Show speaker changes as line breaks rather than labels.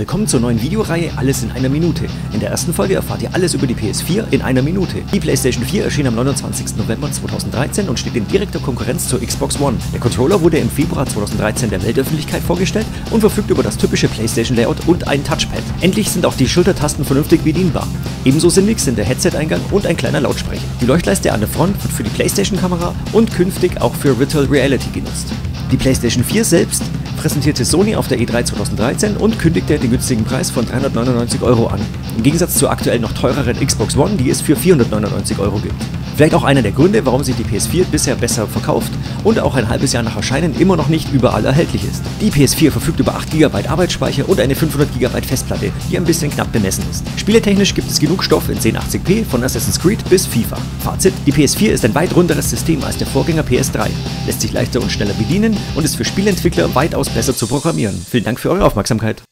Willkommen zur neuen Videoreihe Alles in einer Minute. In der ersten Folge erfahrt ihr alles über die PS4 in einer Minute. Die PlayStation 4 erschien am 29. November 2013 und steht in direkter Konkurrenz zur Xbox One. Der Controller wurde im Februar 2013 der Weltöffentlichkeit vorgestellt und verfügt über das typische PlayStation-Layout und ein Touchpad. Endlich sind auch die Schultertasten vernünftig bedienbar. Ebenso sinnig sind der Headset-Eingang und ein kleiner Lautsprecher. Die Leuchtleiste an der Front wird für die PlayStation-Kamera und künftig auch für Virtual Reality genutzt. Die PlayStation 4 selbst präsentierte Sony auf der E3 2013 und kündigte den günstigen Preis von 399 € an. Im Gegensatz zur aktuell noch teureren Xbox One, die es für 499 € gibt. Vielleicht auch einer der Gründe, warum sich die PS4 bisher besser verkauft und auch ein halbes Jahr nach Erscheinen immer noch nicht überall erhältlich ist. Die PS4 verfügt über 8 GB Arbeitsspeicher und eine 500 GB Festplatte, die ein bisschen knapp bemessen ist. Spieletechnisch gibt es genug Stoff in 1080p von Assassin's Creed bis FIFA. Fazit: Die PS4 ist ein weit runderes System als der Vorgänger PS3, lässt sich leichter und schneller bedienen und ist für Spieleentwickler weitaus besser zu programmieren. Vielen Dank für eure Aufmerksamkeit.